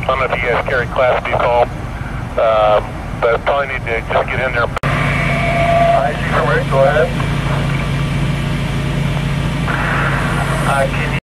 I don't know if you guys carry Class B call, but probably need to just get in there. I see from Rick, go ahead.